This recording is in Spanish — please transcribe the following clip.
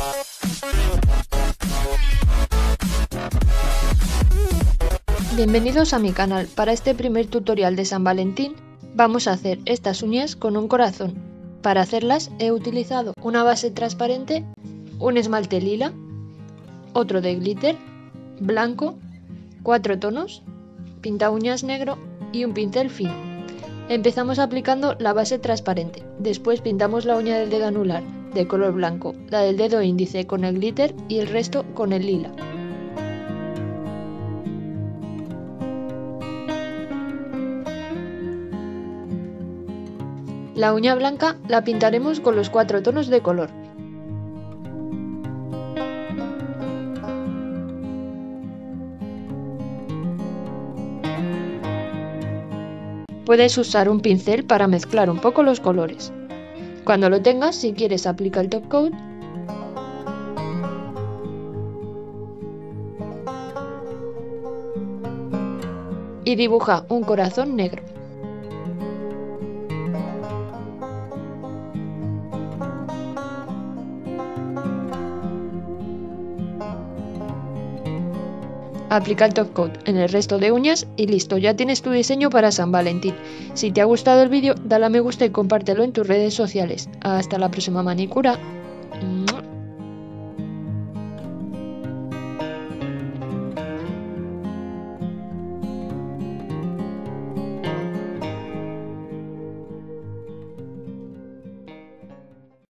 Bienvenidos a mi canal. Para este primer tutorial de San Valentín vamos a hacer estas uñas con un corazón. Para hacerlas he utilizado una base transparente, un esmalte lila, otro de glitter, blanco, 4 tonos, pinta uñas negro y un pincel fino. Empezamos aplicando la base transparente, después pintamos la uña del dedo anular de color blanco, la del dedo índice con el glitter y el resto con el lila. La uña blanca la pintaremos con los 4 tonos de color. Puedes usar un pincel para mezclar un poco los colores. Cuando lo tengas, si quieres, aplica el top coat y dibuja un corazón negro. Aplica el top coat en el resto de uñas y listo, ya tienes tu diseño para San Valentín. Si te ha gustado el vídeo, dale a me gusta y compártelo en tus redes sociales. Hasta la próxima manicura.